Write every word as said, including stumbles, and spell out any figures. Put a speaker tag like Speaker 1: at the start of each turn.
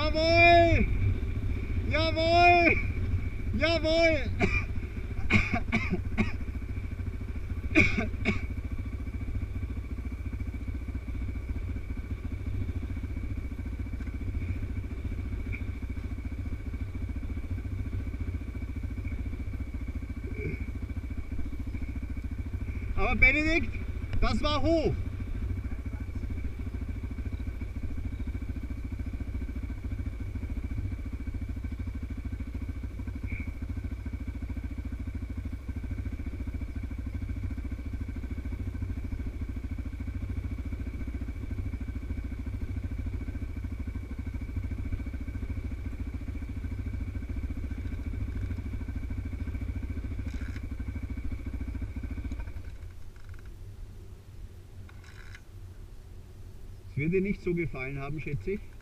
Speaker 1: Jawohl! Jawohl! Jawohl! Aber Benedikt, das war hoch. Es wird dir nicht so gefallen haben, schätze ich.